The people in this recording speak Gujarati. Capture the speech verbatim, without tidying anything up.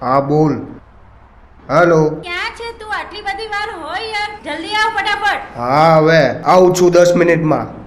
હા બોલ. હેલો. ક્યાં છે તું? આટલી બધી વાર હોય યાર, જલ્દી આવ ફટાફટ. હા હવે આવું છું દસ મિનિટમાં.